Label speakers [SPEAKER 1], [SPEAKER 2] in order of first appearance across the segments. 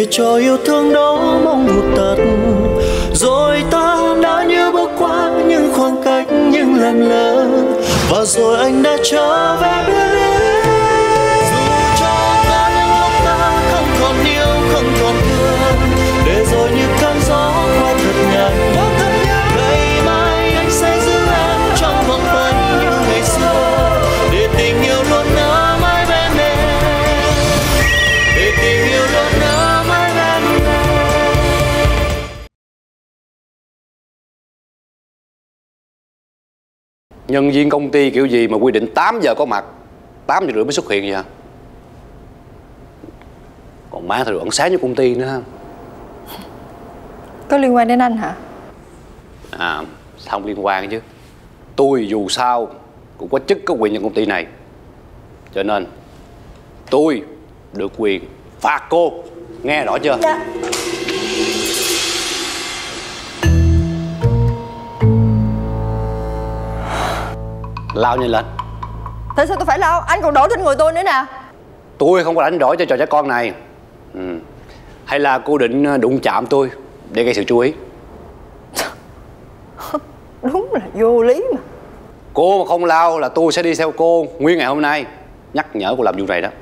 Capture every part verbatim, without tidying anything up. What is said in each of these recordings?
[SPEAKER 1] để cho yêu thương đó mong vụt tắt. Rồi ta đã như bước qua những khoảng cách, những lầm lỡ, và rồi anh đã trở về bên em. Dù cho có những lúc ta không còn yêu, không còn thương, để rồi như cơn gió qua thật nhanh. Ngày mai anh sẽ giữ em trong vòng tay như ngày xưa, để tình yêu luôn nở mãi bên em, để tình yêu luôn nở mãi bên em.
[SPEAKER 2] Nhân viên công ty kiểu gì mà quy định tám giờ có mặt, tám giờ rưỡi mới xuất hiện vậy hả? Còn má thời đoạn sáng cho công ty nữa ha.
[SPEAKER 3] Có liên quan đến anh hả?
[SPEAKER 2] À, không liên quan chứ. Tôi dù sao cũng có chức có quyền trong công ty này, cho nên tôi được quyền phạt cô. Nghe rõ chưa?
[SPEAKER 3] Dạ.
[SPEAKER 2] Lao nhanh lên.
[SPEAKER 3] Tại sao tôi phải lao? Anh còn đổ trên người tôi nữa nè.
[SPEAKER 2] Tôi không có rảnh rỗi cho trò trẻ con này. Ừ. Hay là cô định đụng chạm tôi để gây sự chú ý?
[SPEAKER 3] Đúng là vô lý mà.
[SPEAKER 2] Cô mà không lao là tôi sẽ đi theo cô nguyên ngày hôm nay. Nhắc nhở cô làm vụ này đó.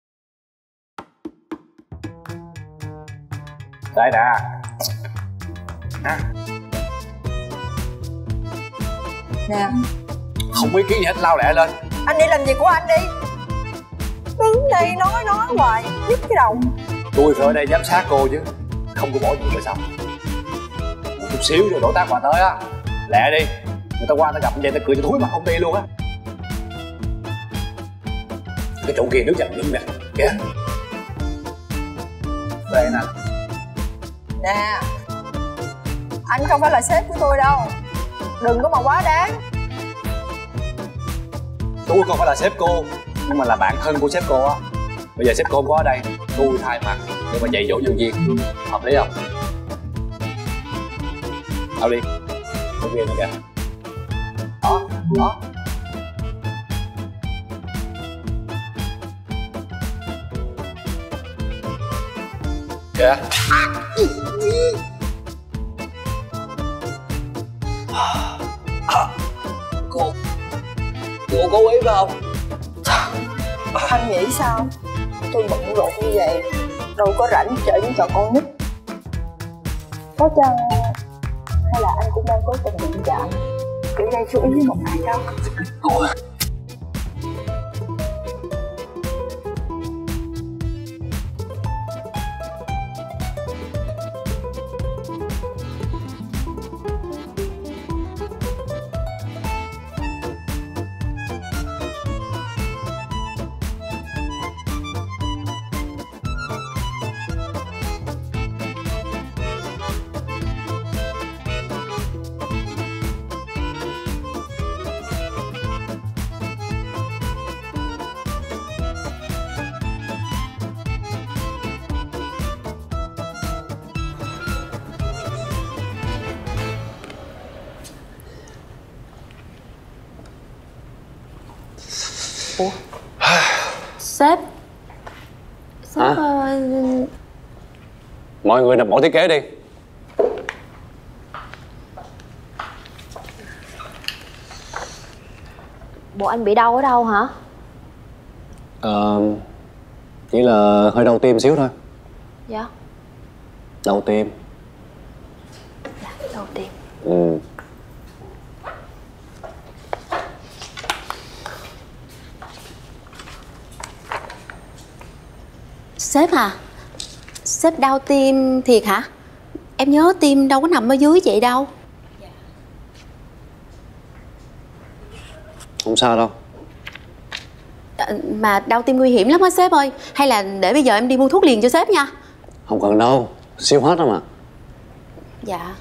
[SPEAKER 2] Đây nè. À.
[SPEAKER 3] Nè.
[SPEAKER 2] Không ý kiến gì hết, lao lẹ lên.
[SPEAKER 3] Anh đi làm gì của anh đi. Đứng đây nói nói hoài, nhức cái đầu.
[SPEAKER 2] Tôi phải ở đây giám sát cô chứ, không có bỏ chuyện rồi sao? Một chút xíu rồi đổ tác qua tới á. Lẹ đi, người ta qua ta gặp vậy ta cười cho thúi mặt công ty luôn á. Cái chỗ kia nước chậm đứng nè, kìa. Đây nè.
[SPEAKER 3] Nè, anh không phải là sếp của tôi đâu, đừng có mà quá đáng.
[SPEAKER 2] Tôi không phải là sếp cô, nhưng mà là bạn thân của sếp cô á. Bây giờ sếp cô không có ở đây, tôi thay mặt để mà dạy dỗ nhân viên, hợp lý không?เอาđi, nhân viên này kìa. Đó, đó. Kìa. Cô Cô cố ý phải không?
[SPEAKER 3] Anh nghĩ sao? Tôi bận rộn như vậy, đâu có rảnh chơi với trò con nít. Có chăng hay là anh cũng đang cố tình đụng chạm để gây chú ý với một ai đó?
[SPEAKER 2] Cô
[SPEAKER 4] Ủa? Sếp Sếp
[SPEAKER 2] hả?
[SPEAKER 4] Uh...
[SPEAKER 2] Mọi người nộp mẫu thiết kế đi.
[SPEAKER 4] Bộ anh bị đau ở đâu hả?
[SPEAKER 2] Ờ... chỉ là hơi đau tim xíu thôi.
[SPEAKER 4] Dạ.
[SPEAKER 2] Đau tim.
[SPEAKER 4] Dạ, đau tim.
[SPEAKER 2] Ừ.
[SPEAKER 4] Sếp à, sếp đau tim thiệt hả? Em nhớ tim đâu có nằm ở dưới vậy đâu.
[SPEAKER 2] Không sao đâu.
[SPEAKER 4] À, mà đau tim nguy hiểm lắm á sếp ơi. Hay là để bây giờ em đi mua thuốc liền cho sếp nha.
[SPEAKER 2] Không cần đâu, siêu hết đó mà.
[SPEAKER 4] Dạ.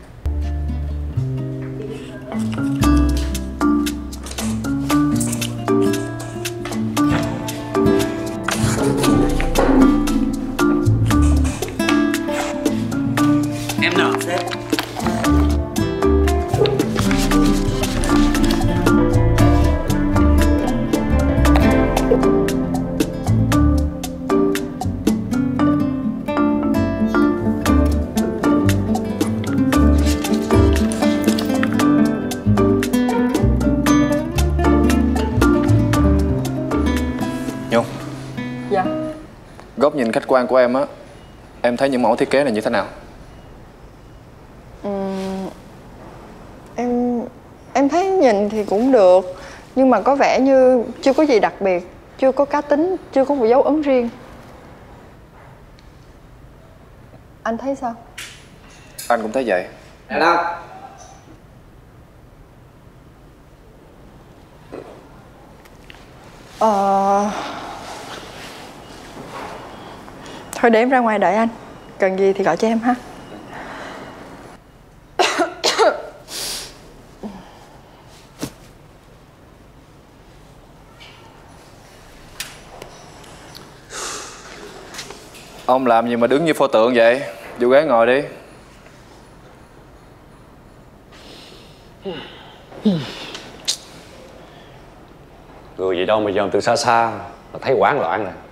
[SPEAKER 2] Em nào sếp?
[SPEAKER 3] Dạ.
[SPEAKER 5] Góc nhìn khách quan của em á, em thấy những mẫu thiết kế này như thế nào?
[SPEAKER 3] Uhm, em em thấy nhìn thì cũng được, nhưng mà có vẻ như chưa có gì đặc biệt, chưa có cá tính, chưa có một dấu ấn riêng. Anh thấy sao?
[SPEAKER 5] Anh cũng thấy vậy.
[SPEAKER 2] Nè đâu?
[SPEAKER 3] Ờ... Thôi để em ra ngoài đợi anh. Cần gì thì gọi cho em ha.
[SPEAKER 5] Ông làm gì mà đứng như pho tượng vậy? Vô ghế ngồi đi.
[SPEAKER 2] Người gì đâu mà dòm từ xa xa mà thấy hoảng loạn nè.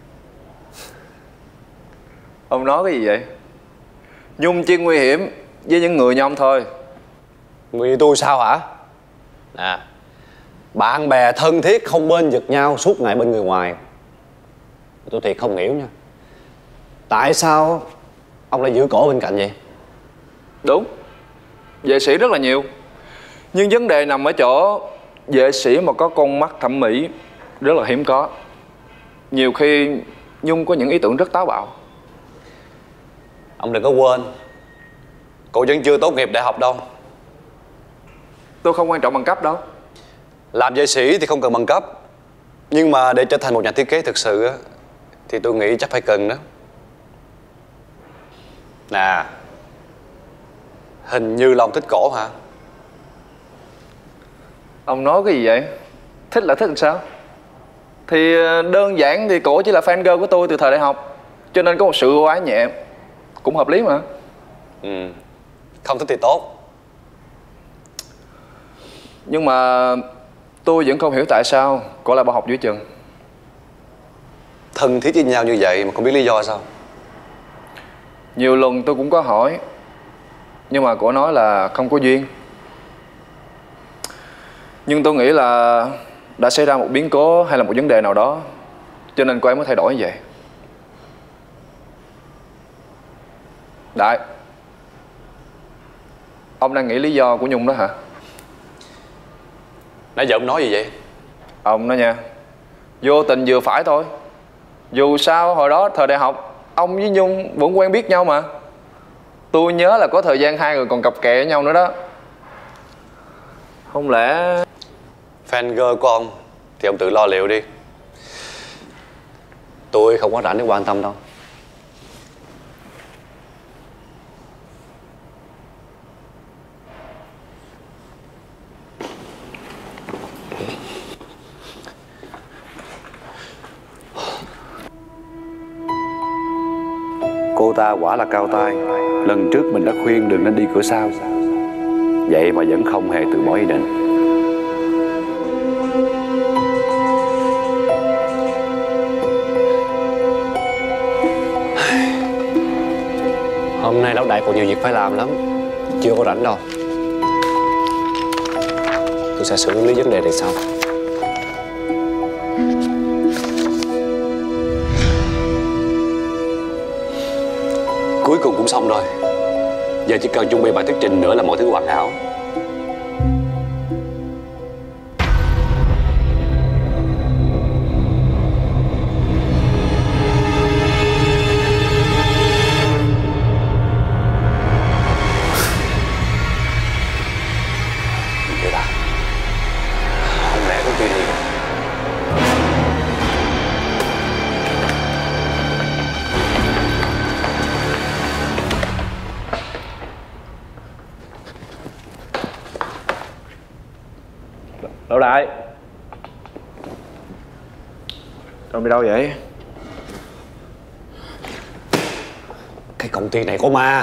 [SPEAKER 5] Ông nói cái gì vậy? Nhung chỉ nguy hiểm với những người như ông thôi.
[SPEAKER 2] Người như tôi sao hả? Nè, bạn bè thân thiết không bên giật nhau suốt ngày bên người ngoài. Tôi thiệt không hiểu nha. Tại sao ông lại giữ cổ bên cạnh vậy?
[SPEAKER 5] Đúng, vệ sĩ rất là nhiều. Nhưng vấn đề nằm ở chỗ vệ sĩ mà có con mắt thẩm mỹ rất là hiếm có. Nhiều khi Nhung có những ý tưởng rất táo bạo.
[SPEAKER 2] Ông đừng có quên, cô vẫn chưa tốt nghiệp đại học đâu.
[SPEAKER 5] Tôi không quan trọng bằng cấp đâu.
[SPEAKER 2] Làm vệ sĩ thì không cần bằng cấp, nhưng mà để trở thành một nhà thiết kế thực sự á, thì tôi nghĩ chắc phải cần đó. Nè, hình như là ông thích cổ hả?
[SPEAKER 5] Ông nói cái gì vậy? Thích là thích làm sao? Thì đơn giản thì cổ chỉ là fan girl của tôi từ thời đại học, cho nên có một sự ưu ái nhẹ, cũng hợp lý mà.
[SPEAKER 2] Ừ, không thích thì tốt.
[SPEAKER 5] Nhưng mà tôi vẫn không hiểu tại sao cổ lại bỏ học giữa chừng.
[SPEAKER 2] Thân thiết với nhau như vậy mà không biết lý do sao?
[SPEAKER 5] Nhiều lần tôi cũng có hỏi, nhưng mà cổ nói là không có duyên. Nhưng tôi nghĩ là đã xảy ra một biến cố hay là một vấn đề nào đó, cho nên cô ấy mới thay đổi như vậy. Đại, ông đang nghĩ lý do của Nhung đó hả?
[SPEAKER 2] Nãy giờ ông nói gì vậy?
[SPEAKER 5] Ông đó nha, vô tình vừa phải thôi. Dù sao hồi đó thời đại học ông với Nhung vẫn quen biết nhau mà. Tôi nhớ là có thời gian hai người còn cặp kè với nhau nữa đó. Không lẽ...
[SPEAKER 2] Fan girl của ông thì ông tự lo liệu đi. Tôi không có rảnh để quan tâm đâu. Cô ta quả là cao tay. Lần trước mình đã khuyên đừng nên đi cửa sau, vậy mà vẫn không hề từ bỏ ý định. Hôm nay lão đại còn nhiều việc phải làm lắm, chưa có rảnh đâu. Tôi sẽ xử lý vấn đề này sau. Cuối cùng cũng xong rồi. Giờ chỉ cần chuẩn bị bài thuyết trình nữa là mọi thứ hoàn hảo. Vậy là không lẽ công ty này...
[SPEAKER 5] Lão đại, ông đi đâu vậy?
[SPEAKER 2] Cái công ty này có ma.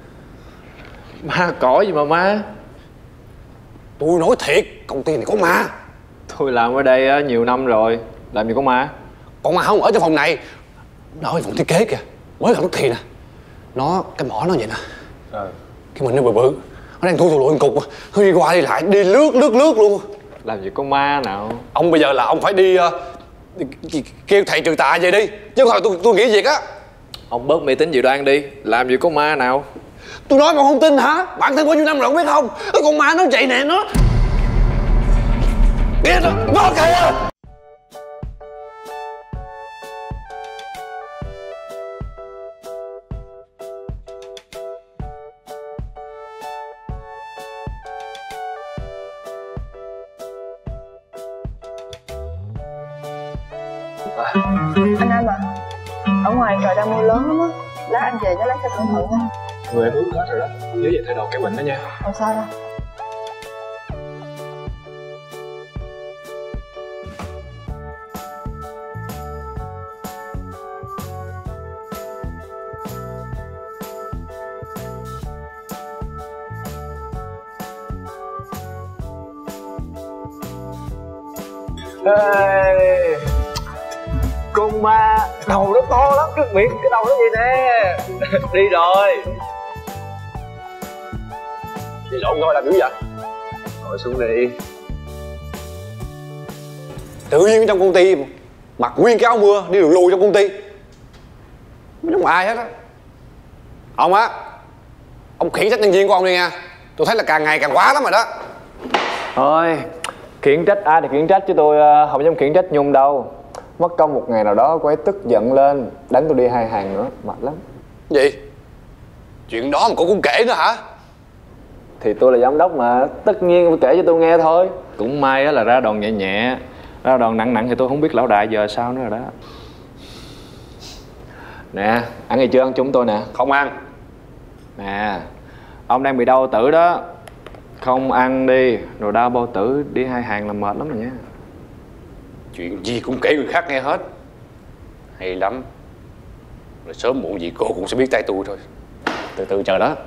[SPEAKER 5] Ma cỏ gì mà ma?
[SPEAKER 2] Tôi nói thiệt, công ty này có ma.
[SPEAKER 5] Tôi làm ở đây á, nhiều năm rồi, làm gì có ma?
[SPEAKER 2] Còn ma không ở trong phòng này, nó ở phòng thiết kế kìa. Mới gặp nó thì nè. Nó, cái mỏ nó vậy nè.
[SPEAKER 5] Ờ.
[SPEAKER 2] Cái mình nó bự bự, nó đang thu thù lụi cục. Nó đi qua đi lại, đi lướt lướt lướt luôn.
[SPEAKER 5] Làm gì có ma nào?
[SPEAKER 2] Ông bây giờ là ông phải đi uh, Kêu thầy trừ tà về đi, chứ không tôi tôi nghỉ việc á.
[SPEAKER 5] Ông bớt mê tín dị đoan đi, làm gì có ma nào.
[SPEAKER 2] Tôi nói mà không tin hả? Bản thân bao nhiêu năm rồi không biết không? Cái con ma nó chạy nè nó. Kìa nó, nó kìa.
[SPEAKER 3] Anh Anh à, ở ngoài trời đang mưa lớn lắm á, lát anh về nhớ lấy xe cẩn thận nha.
[SPEAKER 5] Người em ướt hết rồi đó, nhớ về thay đồ cái bệnh đó nha.
[SPEAKER 3] Không sao đâu.
[SPEAKER 5] Ê, con ma đầu nó to lắm, cái miệng cái đầu nó gì nè. Đi rồi. Đi lộn thôi làm dữ vậy? Ngồi xuống đi.
[SPEAKER 2] Tự nhiên trong công ty mặc nguyên cái áo mưa đi đường lùi trong công ty, không ai hết á. Ông á, ông khiển trách nhân viên của ông đi nha. Tôi thấy là càng ngày càng quá lắm rồi đó.
[SPEAKER 5] Thôi, khiển trách ai thì khiển trách, chứ tôi không dám khiển trách Nhung đâu. Mất công một ngày nào đó cô ấy tức giận lên đánh tôi đi hai hàng nữa, mệt lắm.
[SPEAKER 2] Gì? Chuyện đó mà cô cũng kể nữa hả?
[SPEAKER 5] Thì tôi là giám đốc mà, tất nhiên phải kể cho tôi nghe thôi. Cũng may là ra đòn nhẹ nhẹ, ra đòn nặng nặng thì tôi không biết lão đại giờ sao nữa rồi đó. Nè, ăn gì chưa? Ăn chúng tôi nè.
[SPEAKER 2] Không ăn.
[SPEAKER 5] Nè, ông đang bị đau tử đó, không ăn đi rồi đau bao tử đi hai hàng là mệt lắm rồi nha.
[SPEAKER 2] Chuyện gì cũng kể người khác nghe hết. Hay lắm. Rồi sớm muộn gì cô cũng sẽ biết tay tôi thôi. Từ từ chờ đó.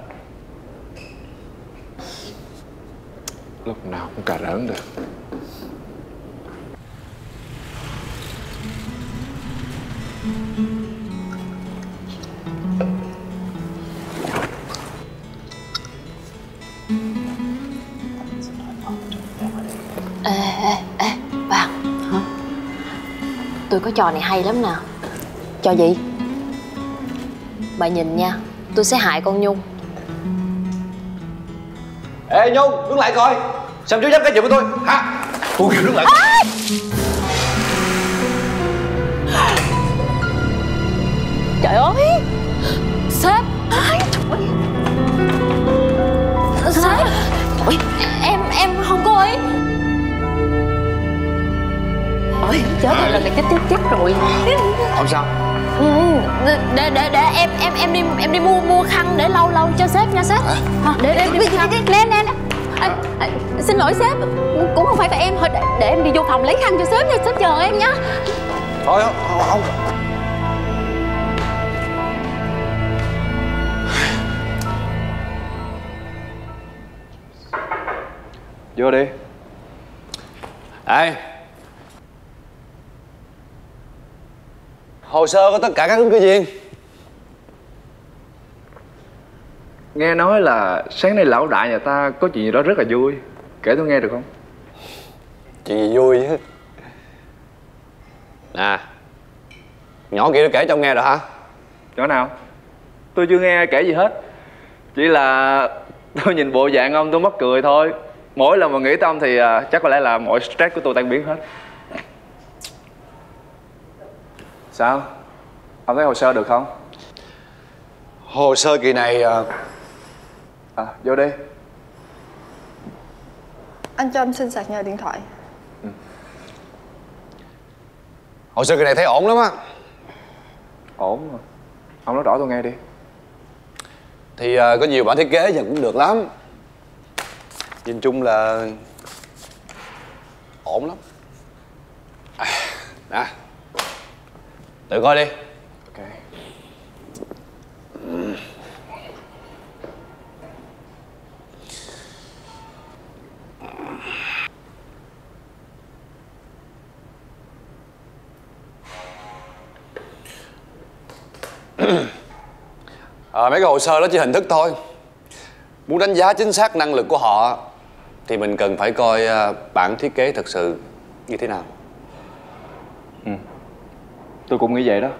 [SPEAKER 5] Lúc nào cũng cà rỡn được.
[SPEAKER 4] Ê, ê, ê, Vàng. Hả? Tôi có trò này hay lắm nè. Trò gì? Bà nhìn nha, tôi sẽ hại con Nhung.
[SPEAKER 2] Ê Nhung, đứng lại coi. Sao chú dám cái chuyện với tôi hả? Tôi kêu đứng lại. À!
[SPEAKER 4] Trời ơi, sếp. Sếp. Ôi, em em không có ý. Ôi chết rồi, lần này chết chết chết rồi.
[SPEAKER 2] Không sao.
[SPEAKER 4] Ừ, để để để em em em đi em đi mua mua khăn để lau lau cho sếp nha sếp. À, để để em đi mua khăn. Nè nè nè. À, à, xin lỗi sếp, cũng không phải tại em thôi, để, để em đi vô phòng lấy khăn cho sếp nha, sếp chờ em nhá.
[SPEAKER 2] Thôi không, không.
[SPEAKER 5] Vô đi.
[SPEAKER 2] Ê, hồ sơ có tất cả các ứng cử viên.
[SPEAKER 5] Nghe nói là sáng nay lão đại nhà ta có chuyện gì đó rất là vui, kể tôi nghe được không?
[SPEAKER 2] Chuyện gì vui chứ? Nè, nhỏ kia nó kể cho ông nghe rồi hả?
[SPEAKER 5] Chỗ nào? Tôi chưa nghe kể gì hết. Chỉ là tôi nhìn bộ dạng ông tôi mắc cười thôi. Mỗi lần mà nghĩ tới ông thì chắc có lẽ là mọi stress của tôi tan biến hết. Sao? Ông thấy hồ sơ được không?
[SPEAKER 2] Hồ sơ kỳ này...
[SPEAKER 5] À, vô đi.
[SPEAKER 3] Anh cho em xin sạc nhờ điện thoại.
[SPEAKER 5] Ừ.
[SPEAKER 2] Hồ sơ kỳ này thấy ổn lắm á.
[SPEAKER 5] Ổn mà. Ông nói rõ tôi nghe đi.
[SPEAKER 2] Thì uh, có nhiều bản thiết kế giờ cũng được lắm. Nhìn chung là ổn lắm. À, nè, tự coi đi.
[SPEAKER 5] Ok.
[SPEAKER 2] À, mấy cái hồ sơ đó chỉ hình thức thôi. Muốn đánh giá chính xác năng lực của họ thì mình cần phải coi uh, bản thiết kế thật sự như thế nào.
[SPEAKER 5] Ừ, tôi cũng nghĩ vậy đó.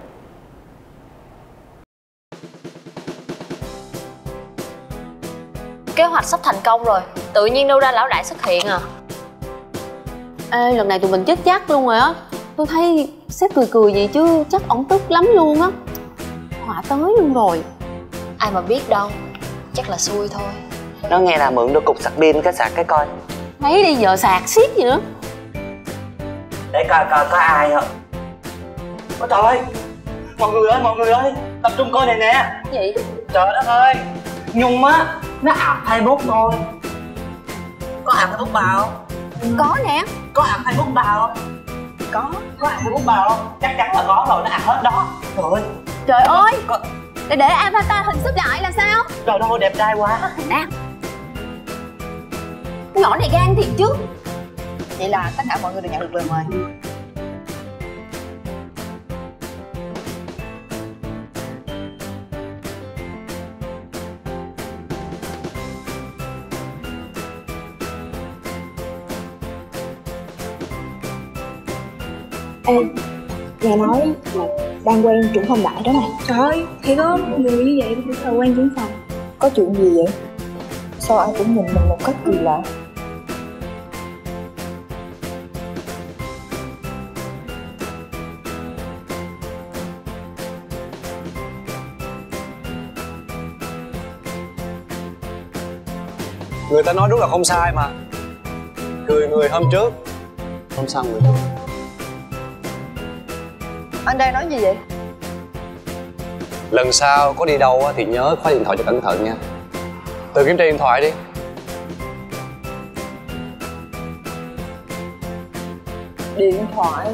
[SPEAKER 4] Kế hoạch sắp thành công rồi, tự nhiên đâu ra lão đại xuất hiện à. Ê, lần này tụi mình chết chắc luôn rồi á. Tôi thấy sếp cười cười gì chứ chắc ổng tức lắm luôn á. Họa tới luôn rồi. Ai mà biết đâu, chắc là xui thôi.
[SPEAKER 6] Nó nghe là mượn được cục sạc pin cái sạc cái coi.
[SPEAKER 4] Thấy đi, giờ sạc xiết gì nữa.
[SPEAKER 6] Để coi coi có ai không. Ôi trời ơi, mọi người ơi, mọi người ơi, tập trung coi này nè.
[SPEAKER 4] Gì?
[SPEAKER 6] Trời đất ơi, Nhung á, nó ạp Facebook thôi. Có ạp Facebook bà không?
[SPEAKER 4] Có nè.
[SPEAKER 6] Có ạp Facebook bà không? Có. Có ạp Facebook bà không? Chắc chắn là có rồi, nó ạp hết đó. Trời ơi.
[SPEAKER 4] Trời ơi,
[SPEAKER 6] có...
[SPEAKER 4] để để avatar hình xếp lại là sao?
[SPEAKER 6] Trời đâu, đẹp trai quá.
[SPEAKER 4] Nè, nhỏ này gan thiệt chứ.
[SPEAKER 3] Vậy là tất cả mọi người đều nhận được lời mời.
[SPEAKER 7] Ê, nghe nói là đang quen trưởng phòng đại đó này.
[SPEAKER 8] Trời ơi, thì có người như vậy cũng là quen trưởng phòng.
[SPEAKER 7] Có chuyện gì vậy? Sao ai cũng nhìn mình một cách kỳ lạ?
[SPEAKER 1] Người ta nói đúng là không sai mà. Cười người hôm trước, hôm sau người trước.
[SPEAKER 3] Anh đang nói gì vậy?
[SPEAKER 1] Lần sau có đi đâu thì nhớ khóa điện thoại cho cẩn thận nha. Tự kiểm tra điện thoại đi.
[SPEAKER 3] Điện thoại?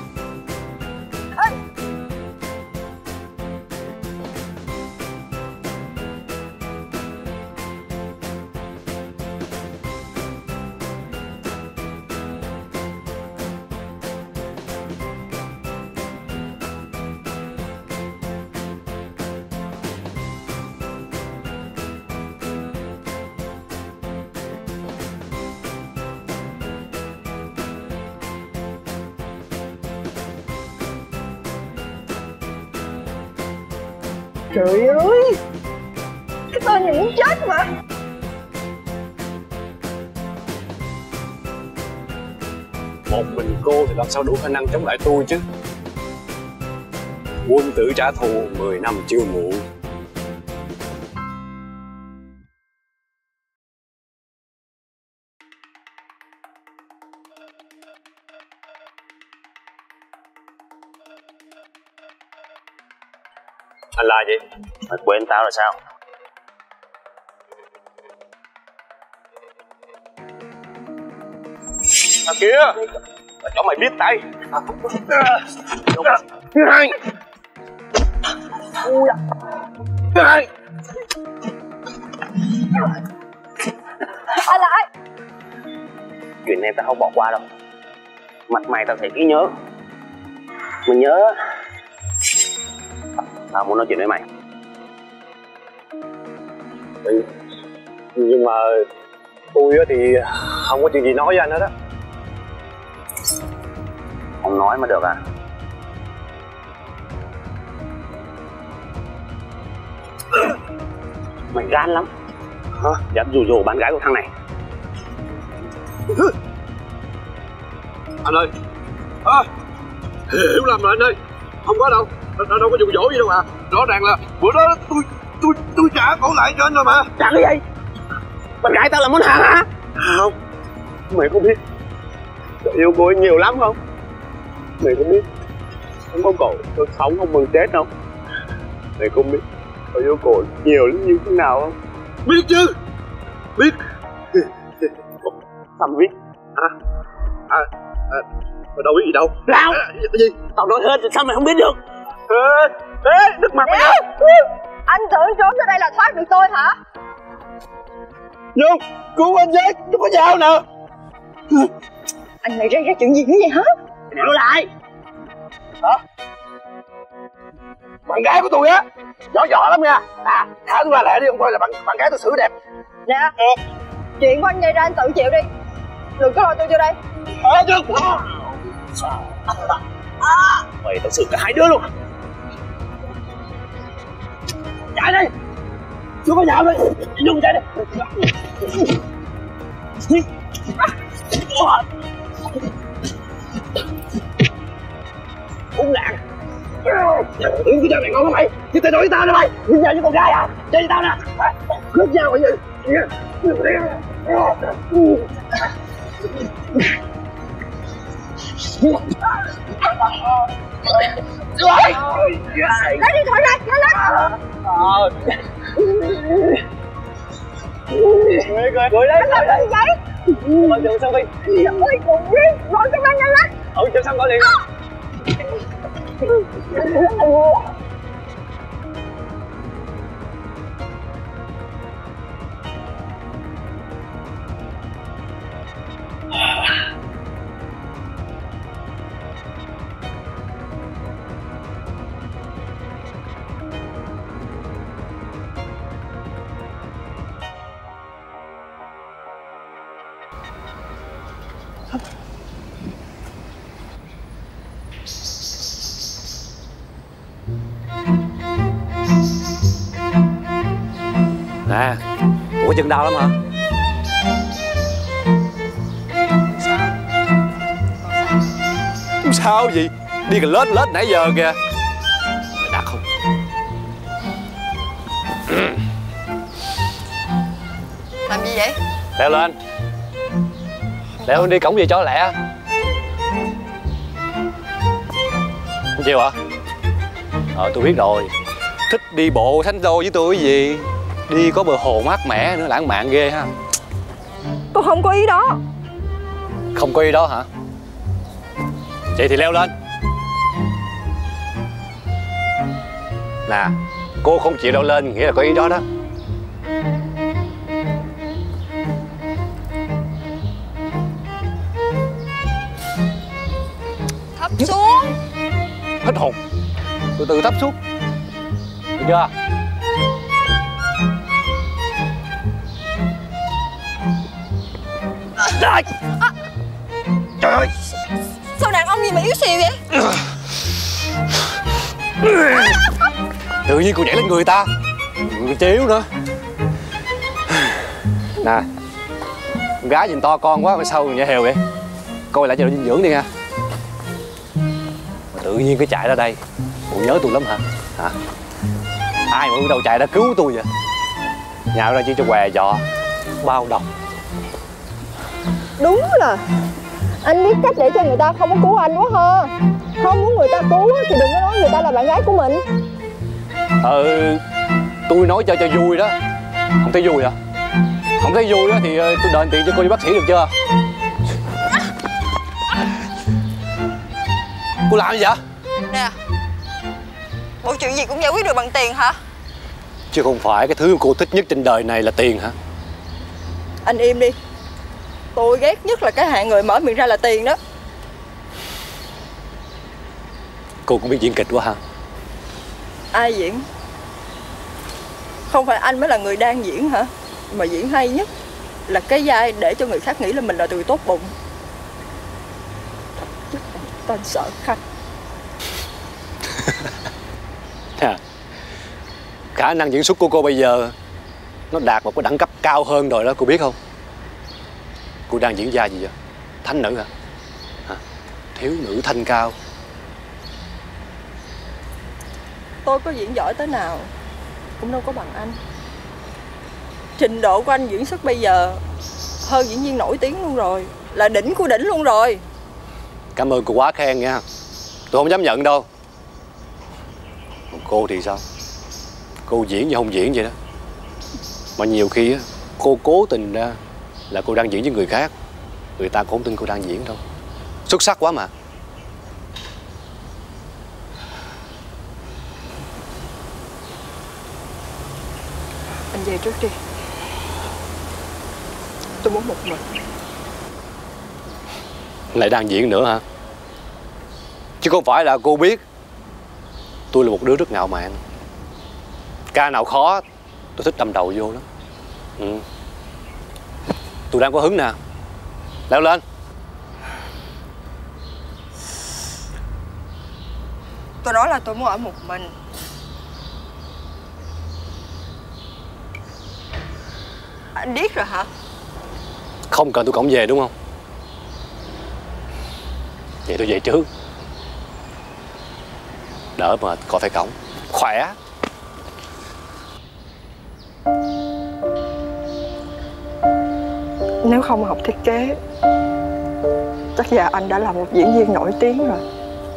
[SPEAKER 3] Trời ơi, cái tên này muốn chết mà.
[SPEAKER 1] Một mình cô thì làm sao đủ khả năng chống lại tôi chứ. Quân tử trả thù mười năm chưa muộn. Anh là gì?
[SPEAKER 6] Mày quên tao là sao?
[SPEAKER 1] À kìa, là chỗ mày biết tay. Hai. Hai.
[SPEAKER 3] Anh là ai?
[SPEAKER 6] Chuyện này tao không bỏ qua đâu. Mặt mày tao thấy kỹ nhớ. Mình nhớ tao muốn nói chuyện với mày.
[SPEAKER 1] Ừ. Nhưng mà tôi thì không có chuyện gì nói với anh hết á.
[SPEAKER 6] Không nói mà được à? Mày gan lắm hả? Dám rủ rỗ bạn gái của thằng này.
[SPEAKER 1] Anh ơi, à, hiểu lầm rồi anh ơi. Không có đâu, đâu, đâu có dụ dỗ gì đâu à. Rõ ràng là bữa đó tôi tôi tôi trả cổ lại cho anh rồi mà.
[SPEAKER 6] Trả cái gì? Bạn gái tao là món hàng hả?
[SPEAKER 1] Không, mày có biết tôi yêu cô ấy nhiều lắm không? Mày có biết không có cổ tôi sống không bằng chết không? Mày không biết tôi yêu cô nhiều lắm như thế nào không? Biết chứ, biết.
[SPEAKER 6] Sao mày biết?
[SPEAKER 1] À, à, à, mày đâu biết gì đâu.
[SPEAKER 6] Lao!
[SPEAKER 1] À, gì?
[SPEAKER 6] Tao nói hết thì sao mày không biết được?
[SPEAKER 1] Ê, ê, đứt mặt mày ra.
[SPEAKER 3] Anh tưởng trốn ra đây là thoát được tôi hả?
[SPEAKER 1] Nhung, cứu anh với, tôi có dao nè.
[SPEAKER 3] Anh này gây ra chuyện gì nữa vậy hả?
[SPEAKER 6] Nói lại.
[SPEAKER 1] Hả? Bạn gái của tôi á, giỏi giỏi lắm nha. À, thả tôi ra lẹ đi, không thôi là bạn bạn gái tôi xử đẹp.
[SPEAKER 3] Nè, ừ. Chuyện của anh gây ra anh tự chịu đi. Đừng có lôi tôi vô đây.
[SPEAKER 1] Ờ chứ. À,
[SPEAKER 6] mày tao xử cả hai đứa luôn. Chạy đi, chưa có nhạo đi, nhung chạy đi. Uống lạng. Đừng có cho mày ngon hả mày? Chứ tao nói với tao nè mày. Đi vào với con gái à? Chơi với tao nè. Cướp nhau mày gì?
[SPEAKER 3] Lấy điện thoại ra, nhanh lên.
[SPEAKER 6] Cười cười cười đấy.
[SPEAKER 3] Làm gì vậy?
[SPEAKER 6] Gọi điện sao đi?
[SPEAKER 3] Ôi cùng đi, gọi cho nhanh nhanh lên.
[SPEAKER 6] Ừ, cho xong gọi điện.
[SPEAKER 2] Nè, ủa chân đau lắm hả? Sao? Sao gì? Đi gần lết lết nãy giờ kìa. Mày đặt không?
[SPEAKER 3] Làm gì vậy?
[SPEAKER 2] Leo lên. Leo lên đi cổng về cho lẹ. Không chịu hả? Ờ tôi biết rồi. Thích đi bộ thánh đô với tôi cái gì? Đi có bờ hồ mát mẻ nữa, lãng mạn ghê ha.
[SPEAKER 3] Tôi không có ý đó.
[SPEAKER 2] Không có ý đó hả? Vậy thì leo lên. Nè, cô không chịu leo lên nghĩa là có ý đó đó.
[SPEAKER 3] Thấp xuống.
[SPEAKER 2] Hết hồn. Từ từ thấp xuống. Được chưa? Trời. À. Trời ơi.
[SPEAKER 3] Sao đàn ông gì mà yếu xìu vậy?
[SPEAKER 2] Tự nhiên cô nhảy lên người ta. Người chiếu nữa. Nè, con gái nhìn to con quá mà sao nhảy hều vậy? Coi lại cho độ dinh dưỡng đi nha. Tự nhiên cái chạy ra đây. Bộ nhớ tôi lắm hả? Hả? Ai mà ở đâu chạy đã cứu tôi vậy? Nhạo ra chỉ cho què dọ. Bao đồng.
[SPEAKER 3] Đúng là anh biết cách để cho người ta không có cứu anh quá ha. Không muốn người ta cứu thì đừng có nói người ta là bạn gái của mình.
[SPEAKER 2] Ừ, tôi nói cho cho vui đó. Không thấy vui hả? Không thấy vui á thì tôi đền tiền cho cô đi bác sĩ được chưa? Cô làm gì vậy?
[SPEAKER 3] Nè, bộ chuyện gì cũng giải quyết được bằng tiền hả?
[SPEAKER 2] Chứ không phải cái thứ cô thích nhất trên đời này là tiền hả?
[SPEAKER 3] Anh im đi. Tôi ghét nhất là cái hạng người mở miệng ra là tiền đó.
[SPEAKER 2] Cô cũng biết diễn kịch quá ha.
[SPEAKER 3] Ai diễn? Không phải anh mới là người đang diễn hả? Mà diễn hay nhất là cái vai để cho người khác nghĩ là mình là người tốt bụng. Chứ tên sợ khách.
[SPEAKER 2] À, khả năng diễn xuất của cô bây giờ nó đạt một cái đẳng cấp cao hơn rồi đó, cô biết không? Cô đang diễn vai gì vậy? Thánh nữ hả? Hả? Thiếu nữ thanh cao.
[SPEAKER 3] Tôi có diễn giỏi tới nào cũng đâu có bằng anh. Trình độ của anh diễn xuất bây giờ hơn diễn viên nổi tiếng luôn rồi. Là đỉnh của đỉnh luôn rồi.
[SPEAKER 2] Cảm ơn cô quá khen nha. Tôi không dám nhận đâu. Còn cô thì sao? Cô diễn như không diễn vậy đó. Mà nhiều khi á, cô cố tình ra là cô đang diễn với người khác. Người ta cũng không tin cô đang diễn đâu. Xuất sắc quá mà.
[SPEAKER 3] Anh về trước đi. Tôi muốn một mình.
[SPEAKER 2] Lại đang diễn nữa hả? Chứ không phải là cô biết tôi là một đứa rất ngạo mạn. Ca nào khó tôi thích đâm đầu vô lắm. Ừ. Tôi đang có hứng nè. Leo lên.
[SPEAKER 3] tôi nói là tôi muốn ở một mình. Anh biết rồi hả?
[SPEAKER 2] Không cần tôi cõng về đúng không? Vậy tôi về trước. Đỡ mệt còn phải cõng. Khỏe.
[SPEAKER 3] Nếu không học thiết kế, chắc giờ anh đã là một diễn viên nổi tiếng rồi.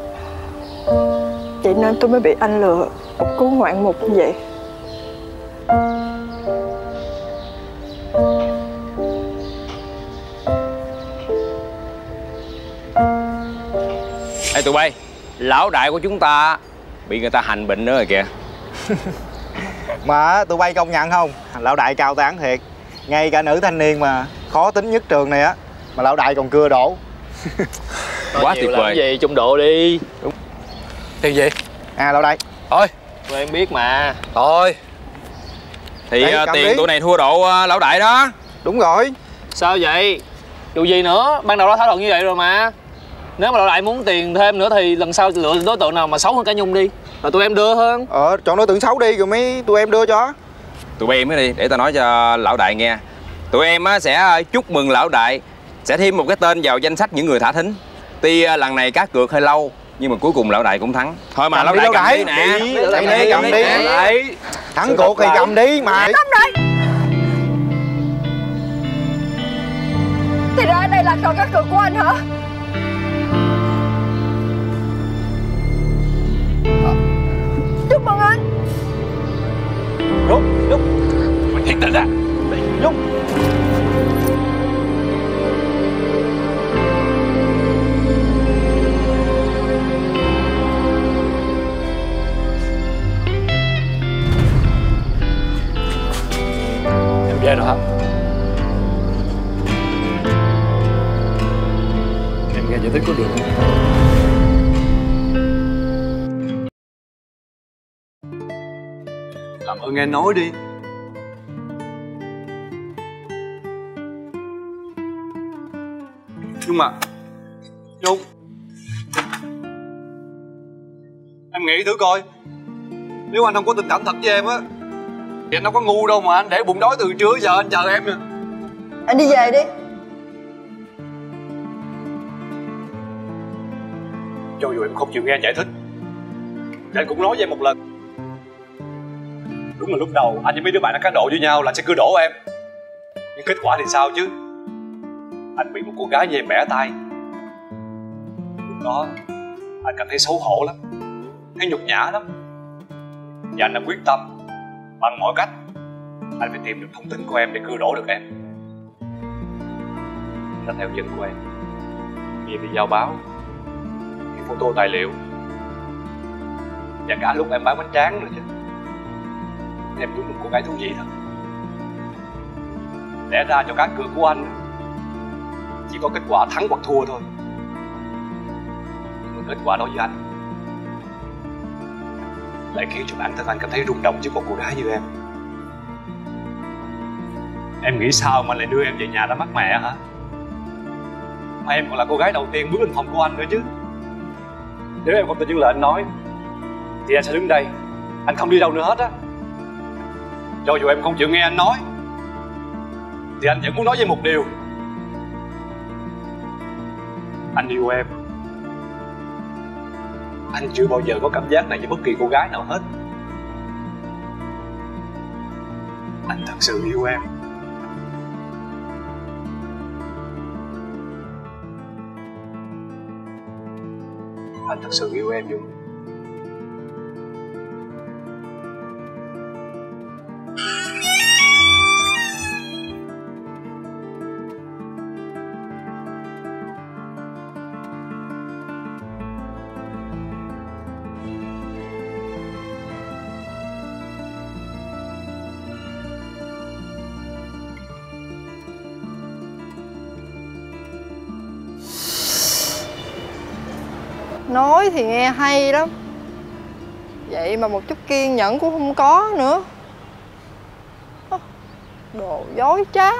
[SPEAKER 3] Vậy nên tôi mới bị anh lừa một cú ngoạn mục như vậy.
[SPEAKER 9] Ê tụi bay, lão đại của chúng ta bị người ta hành bệnh nữa rồi kìa.
[SPEAKER 10] Mà tụi bay công nhận không, lão đại cao tán thiệt. Ngay cả nữ thanh niên mà khó tính nhất trường này á, mà lão đại còn cưa đổ.
[SPEAKER 9] Quá tuyệt vời.
[SPEAKER 5] Gì trung độ đi.
[SPEAKER 10] Đúng.
[SPEAKER 2] Tiền gì?
[SPEAKER 10] À lão đại.
[SPEAKER 2] Thôi
[SPEAKER 5] Tụi em biết mà.
[SPEAKER 2] Thôi
[SPEAKER 9] Thì
[SPEAKER 10] Đấy,
[SPEAKER 9] uh, tiền
[SPEAKER 10] đi.
[SPEAKER 9] tụi này thua độ uh, lão đại đó.
[SPEAKER 10] Đúng rồi.
[SPEAKER 5] Sao vậy? Dù gì nữa, ban đầu đã thỏa thuận như vậy rồi mà. Nếu mà lão đại muốn tiền thêm nữa thì lần sau lựa đối tượng nào mà xấu hơn cả Nhung đi, là tụi em đưa hơn.
[SPEAKER 10] Ờ, chọn đối tượng xấu đi rồi mấy tụi em đưa cho.
[SPEAKER 9] Tụi bay im đi, để tao nói cho lão đại nghe. Tụi em á, sẽ chúc mừng lão đại sẽ thêm một cái tên vào danh sách những người thả thính. Tuy uh, lần này cá cược hơi lâu, nhưng mà cuối cùng lão đại cũng thắng. Thôi mà lão đại cầm đi nè.
[SPEAKER 10] Cầm đi, cầm đi. Thắng cuộc thì cầm đi mà.
[SPEAKER 3] Cầm rồi. Thì ra đây là trò cá cược của anh hả? Chúc mừng anh.
[SPEAKER 2] Đúng, đúng. Mình thiệt tình á. Đúng. Em về rồi hả? Em nghe giải thích có được không? Làm ơn nghe nói đi. Nhưng mà Nhung, em nghĩ thử coi, nếu anh không có tình cảm thật với em á thì anh đâu có ngu đâu mà anh để bụng đói từ trưa giờ anh chờ em nè.
[SPEAKER 3] Anh đi về đi.
[SPEAKER 2] Cho dù em không chịu nghe giải thích thì anh cũng nói với em một lần. Đúng là lúc đầu anh với mấy đứa bạn đã cá độ với nhau là anh sẽ cưa đổ em, nhưng kết quả thì sao chứ? Anh bị một cô gái như em bẻ tay. Lúc đó anh cảm thấy xấu hổ lắm, thấy nhục nhã lắm. Và anh đã quyết tâm bằng mọi cách anh phải tìm được thông tin của em để cưa đổ được em. Anh theo chân của em, vì đi giao báo, cái photo tài liệu, và cả lúc em bán bánh tráng nữa chứ. Em đúng một cô gái thú vị thật. Lẽ ra cho cá cược của anh chỉ có kết quả thắng hoặc thua thôi, nhưng mà kết quả đối với anh lại khiến cho bản thân anh cảm thấy rung động trước một cô gái như em. Em nghĩ sao mà lại đưa em về nhà ra mắt mẹ hả? Mà em còn là cô gái đầu tiên bước lên phòng của anh nữa chứ. Nếu em không tin những lời anh nói thì anh sẽ đứng đây, anh không đi đâu nữa hết á. Cho dù em không chịu nghe anh nói thì anh vẫn muốn nói với một điều: anh yêu em. Anh chưa bao giờ có cảm giác này với bất kỳ cô gái nào hết. Anh thật sự yêu em. Anh thật sự yêu em Nhung.
[SPEAKER 3] Nói thì nghe hay lắm, vậy mà một chút kiên nhẫn cũng không có nữa. Đồ dối trá.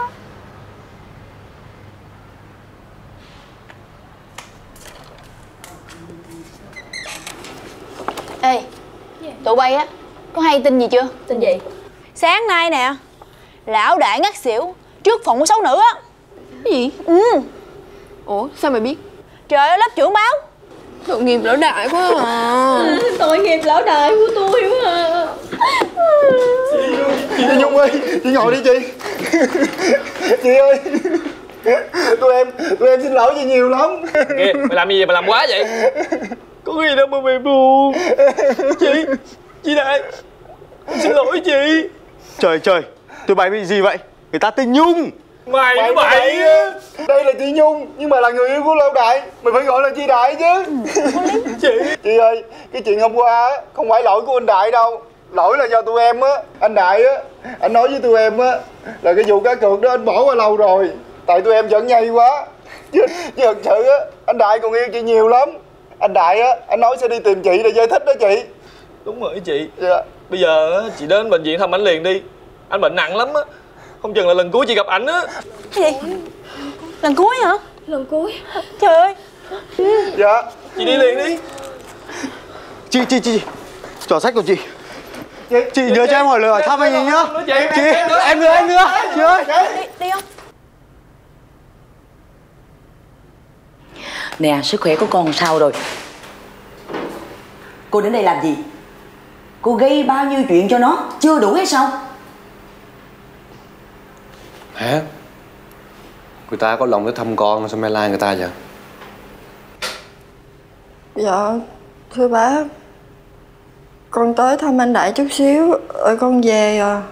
[SPEAKER 4] Ê, tụi bay á có hay tin gì chưa?
[SPEAKER 3] Tin gì?
[SPEAKER 4] Sáng nay nè, lão đại ngất xỉu trước phòng của sáu nữ á.
[SPEAKER 3] Cái gì?
[SPEAKER 4] Ừ.
[SPEAKER 3] Ủa sao mày biết?
[SPEAKER 4] Trời ơi, lớp trưởng báo.
[SPEAKER 3] Tội nghiệp lão đại quá à.
[SPEAKER 4] Tội nghiệp lão đại của tôi quá à.
[SPEAKER 10] Chị Nhung ơi, chị ngồi đi chị. Chị ơi, tụi em tụi em xin lỗi chị nhiều lắm.
[SPEAKER 5] Kìa, mày làm gì vậy, mày làm quá vậy?
[SPEAKER 10] Có gì đâu mà mày buồn. Chị, chị Đại, xin lỗi chị. Trời trời, tụi bay bị gì vậy? Người ta tên Nhung.
[SPEAKER 5] Mày
[SPEAKER 10] Mày
[SPEAKER 5] vậy
[SPEAKER 10] á. Đây là chị Nhung, nhưng mà là người yêu của lão đại. Mày phải gọi là chị Đại chứ. Chị Chị ơi, cái chuyện hôm qua á không phải lỗi của anh Đại đâu. Lỗi là do tụi em á. Anh Đại á, anh nói với tụi em á là cái vụ cá cược đó anh bỏ qua lâu rồi. Tại tụi em giận nhây quá. Chứ, chứ thật sự á, anh Đại còn yêu chị nhiều lắm. Anh Đại á, anh nói sẽ đi tìm chị để giải thích đó chị.
[SPEAKER 5] Đúng rồi chị.
[SPEAKER 10] Dạ.
[SPEAKER 5] Bây giờ chị đến bệnh viện thăm ảnh liền đi. Anh bệnh nặng lắm á. Không chừng là lần cuối chị gặp ảnh á.
[SPEAKER 4] Cái gì? Lần cuối hả?
[SPEAKER 3] Lần cuối.
[SPEAKER 4] Trời ơi.
[SPEAKER 10] Dạ.
[SPEAKER 5] Chị đi liền đi.
[SPEAKER 10] Chị, chị, chị trò sách của chị. Chị nhớ cho em hỏi lời hỏi thăm anh ấy nhá. Chị, em nữa, em nữa. Chị ơi.
[SPEAKER 4] Đi, đi không?
[SPEAKER 11] Nè, sức khỏe của con sao rồi? Cô đến đây làm gì? Cô gây bao nhiêu chuyện cho nó, chưa đủ hay sao?
[SPEAKER 2] Hả? Người ta có lòng để thăm con, sao mày la người ta vậy?
[SPEAKER 3] Dạ, thưa bác, con tới thăm anh Đại chút xíu rồi con về à.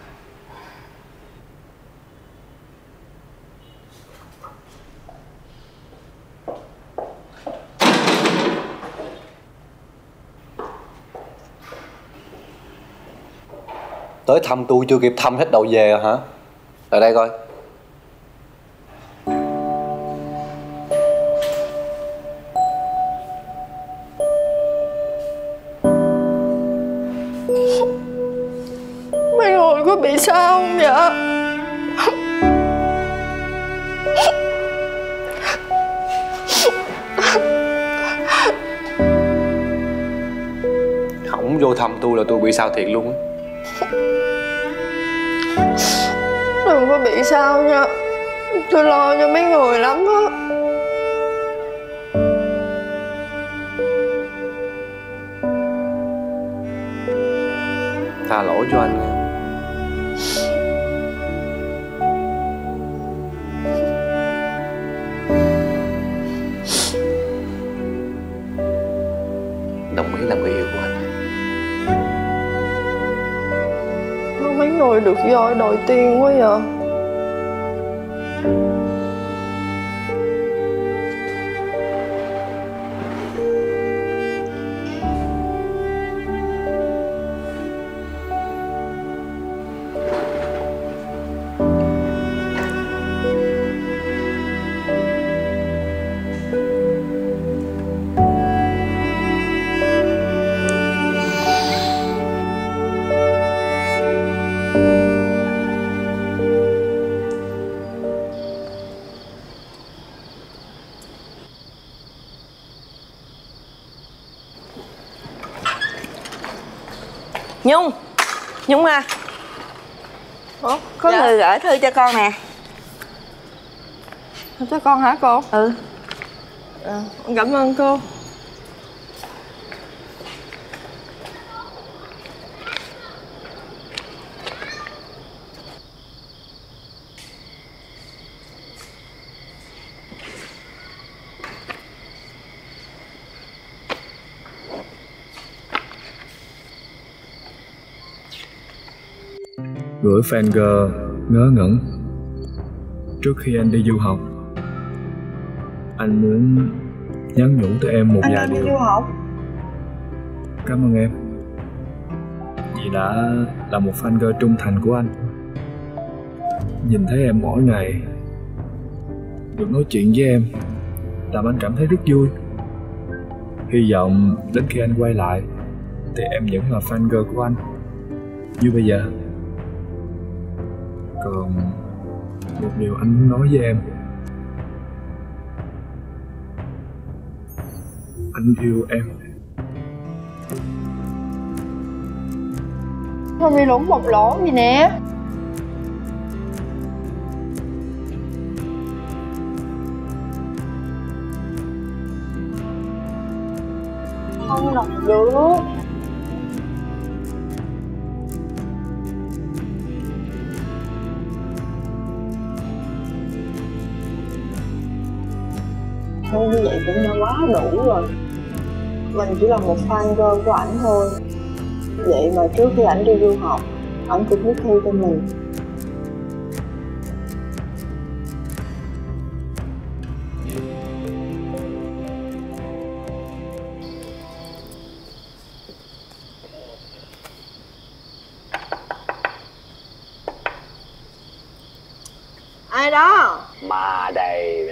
[SPEAKER 2] Tới thăm tôi chưa kịp thăm hết đầu về à, hả? Lại đây coi.
[SPEAKER 3] Mấy người có bị sao không vậy?
[SPEAKER 2] Không vô thăm tôi là tôi bị sao thiệt luôn á.
[SPEAKER 3] Đừng có bị sao nha. Tôi lo cho mấy người lắm á.
[SPEAKER 2] Tha lỗi cho anh nha. Đồng ý làm người yêu của anh.
[SPEAKER 3] Mấy người được voi đòi tiên quá vậy.
[SPEAKER 11] Nhung, Nhung à.
[SPEAKER 3] Ủa?
[SPEAKER 11] Có
[SPEAKER 3] Dạ.
[SPEAKER 11] người gửi thư cho con nè.
[SPEAKER 3] Cho con hả cô?
[SPEAKER 11] Ừ.
[SPEAKER 3] À, cảm ơn cô.
[SPEAKER 12] Gửi fan girl ngớ ngẩn. Trước khi anh đi du học, anh muốn nhắn nhủ tới em một
[SPEAKER 3] Anh
[SPEAKER 12] vài
[SPEAKER 3] đi
[SPEAKER 12] điều.
[SPEAKER 3] du học.
[SPEAKER 12] Cảm ơn em vì đã là một fan girl trung thành của anh. Nhìn thấy em mỗi ngày, được nói chuyện với em, làm anh cảm thấy rất vui. Hy vọng đến khi anh quay lại thì em vẫn là fan girl của anh như bây giờ. Còn một điều anh muốn nói với em, anh yêu em.
[SPEAKER 3] Thôi bị lủng một lỗ gì nè. Không đọc được. Thôi như vậy cũng đã quá đủ rồi. Mình chỉ là một fan girl của ảnh thôi. Vậy mà trước khi ảnh đi du học, ảnh cũng viết thư cho mình. Ai đó?
[SPEAKER 2] Ma đây.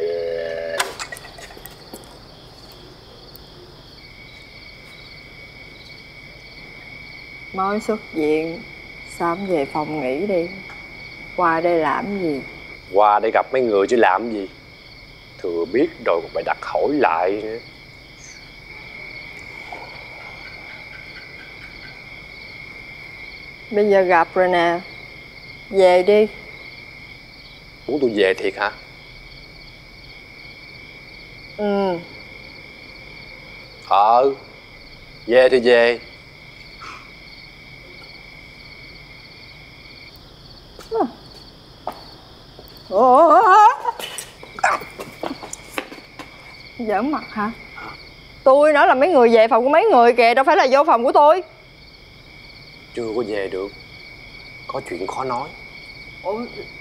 [SPEAKER 3] Mới xuất viện, sớm về phòng nghỉ đi. Qua đây làm gì?
[SPEAKER 2] Qua đây gặp mấy người chứ làm gì. Thừa biết rồi còn phải đặt hỏi lại nữa.
[SPEAKER 3] Bây giờ gặp rồi nè. Về đi.
[SPEAKER 2] Muốn tôi về thiệt hả?
[SPEAKER 3] Ừ.
[SPEAKER 2] Ờ. Về thì về.
[SPEAKER 3] Ủa? Giỡn mặt hả? Tôi nói là mấy người về phòng của mấy người kìa, đâu phải là vô phòng của tôi.
[SPEAKER 2] Chưa có về được. Có chuyện khó nói.
[SPEAKER 3] Ủa?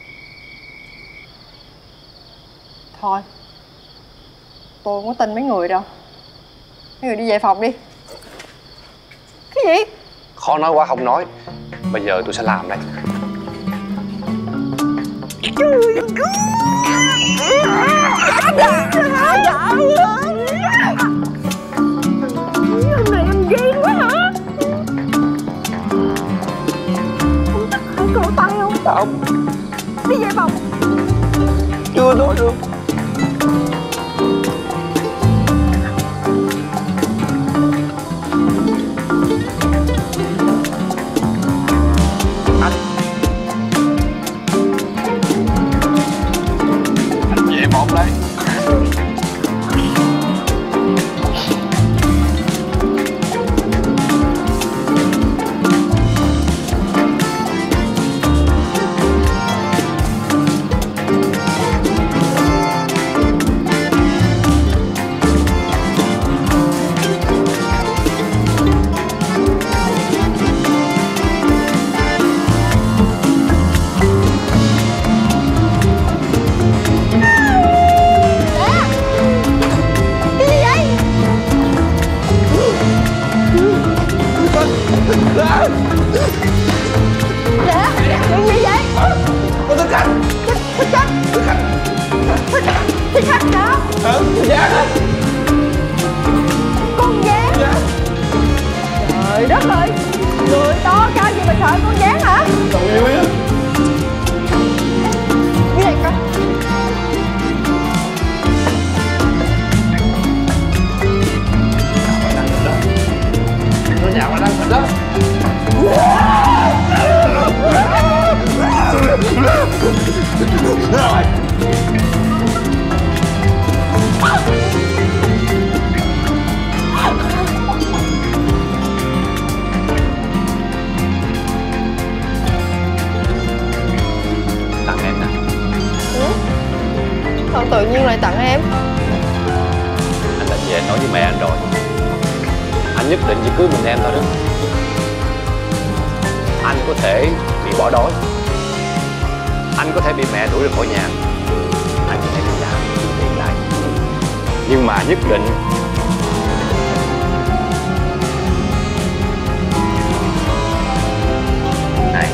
[SPEAKER 3] Thôi, tôi không có tin mấy người đâu. Mấy người đi về phòng đi. Cái gì?
[SPEAKER 2] Khó nói quá không nói. Bây giờ tôi sẽ làm đây.
[SPEAKER 3] Anh này anh ghen quá hả? Không chắc phải cổ tay không?
[SPEAKER 2] Không.
[SPEAKER 3] Đi về phòng.
[SPEAKER 2] Chưa nói được. Anh Anh về một đây.
[SPEAKER 3] Trời đất ơi, người to cao gì mà sợ con gián hả?
[SPEAKER 10] Cậu yêu á.
[SPEAKER 3] Như này coi.
[SPEAKER 10] Nó nhào vào răng mình đó.
[SPEAKER 2] Tặng em nè.
[SPEAKER 3] Ừ? Sao tự nhiên lại tặng em?
[SPEAKER 2] Anh định về nói với mẹ anh rồi. Anh nhất định chỉ cưới mình em thôi đó. Anh có thể bị bỏ đói, anh có thể bị mẹ đuổi ra khỏi nhà, anh có thể bị già kiếm tiền lại, nhưng mà nhất định này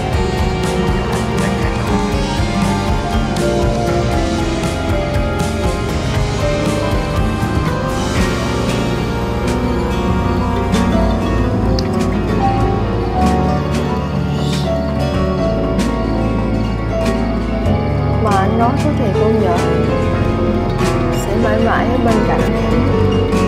[SPEAKER 3] Mà anh nói có thiệt luôn vậy? Sẽ mãi mãi ở bên cạnh em.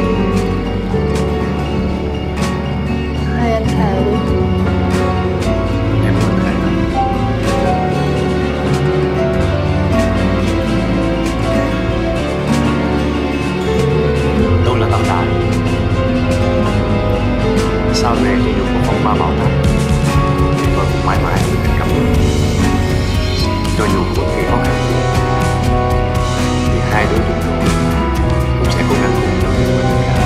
[SPEAKER 2] sau này tôi dùng một phong ba bảo tháp thì tôi cũng mãi mãi thành cảm ơn. Cho dù bất kỳ khó khăn gì thì hai đứa chúng tôi cũng sẽ cố gắng cùng nhau vượt qua tất cả.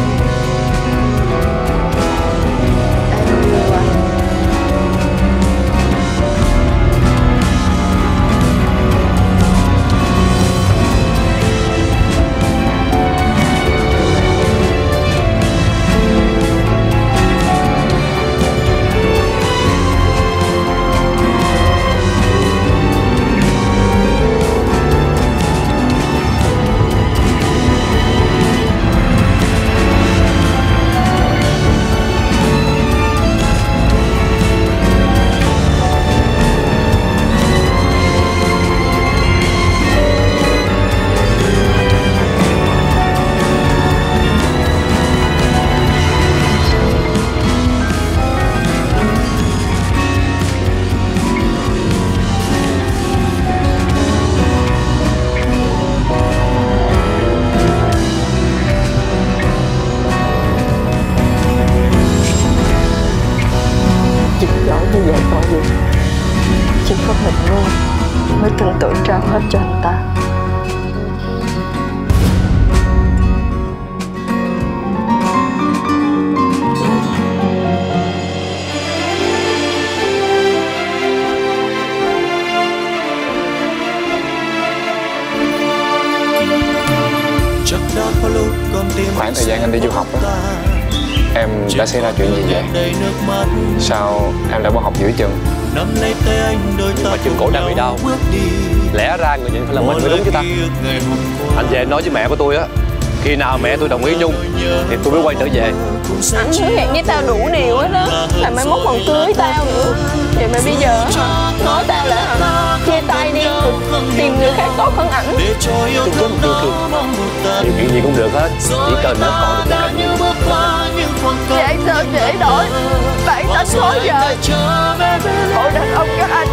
[SPEAKER 3] Hết cho anh ta.
[SPEAKER 5] Khoảng thời gian anh đi du học đó, em đã xảy ra chuyện gì vậy? Sao em đã bỏ học giữa chừng?
[SPEAKER 2] Mà chân cổ đang bị đau. Lẽ ra người nhận phải là mình mới đúng chứ ta. Anh về nói với mẹ của tôi á, khi nào mẹ tôi đồng ý Nhung thì tôi mới quay trở về.
[SPEAKER 3] Anh hứa hẹn với tao đủ điều hết đó, là mai mốt còn cưới tao nữa. Vậy mà bây giờ nói tao là hả? Chia tay đi, tìm người khác tốt hơn ảnh.
[SPEAKER 2] Tôi có một điều kiện. Điều kiện gì cũng được hết, chỉ cần nó còn được cạnh Nhung.
[SPEAKER 3] Vậy sao dễ đổi bản tính thôi giờ. Hội đàn ông các anh.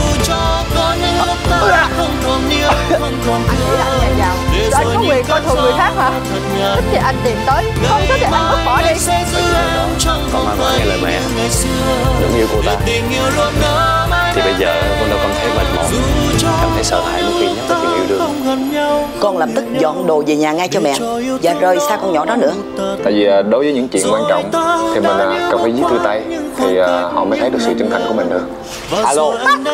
[SPEAKER 3] Anh nghĩ anh nhà giàu, rồi anh có quyền coi thường người khác hả? Thích thì anh tìm tới, không thích thì anh vứt bỏ đi.
[SPEAKER 2] Con mà nói nghe lời mẹ, đừng yêu cô ta. Thì bây giờ con đâu cảm thấy mệt mỏi, cảm thấy sợ hãi mỗi khi nhắc tới chuyện yêu đương.
[SPEAKER 11] Con lập tức dọn đồ về nhà ngay cho mẹ và rời xa con nhỏ đó nữa.
[SPEAKER 5] Tại vì đối với những chuyện quan trọng thì mình cần phải viết thư tay thì họ mới thấy được sự chân thành của mình được.
[SPEAKER 2] Alo.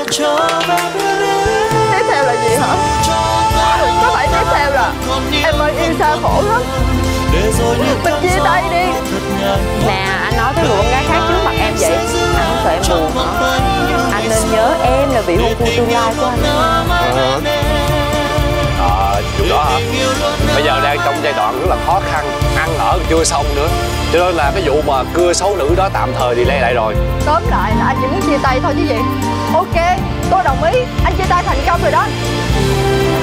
[SPEAKER 3] Tiếp theo là gì hả? Có phải tiếp theo là em ơi yêu xa khổ lắm, mình chia tay đi.
[SPEAKER 4] Nè, anh nói với người con gái khác trước mặt em vậy, anh không sợ em buồn hả? Anh nên nhớ em là vị hôn phu tương lai của anh.
[SPEAKER 2] Ờ, chuyện đó hả? Bây giờ đang trong giai đoạn rất là khó khăn, ăn ở chưa xong nữa, cho nên là cái vụ mà cưa xấu nữ đó tạm thời đi lay lại rồi.
[SPEAKER 3] Tóm lại là anh chỉ muốn chia tay thôi chứ gì. Ok, tôi đồng ý, anh chia tay thành công rồi đó.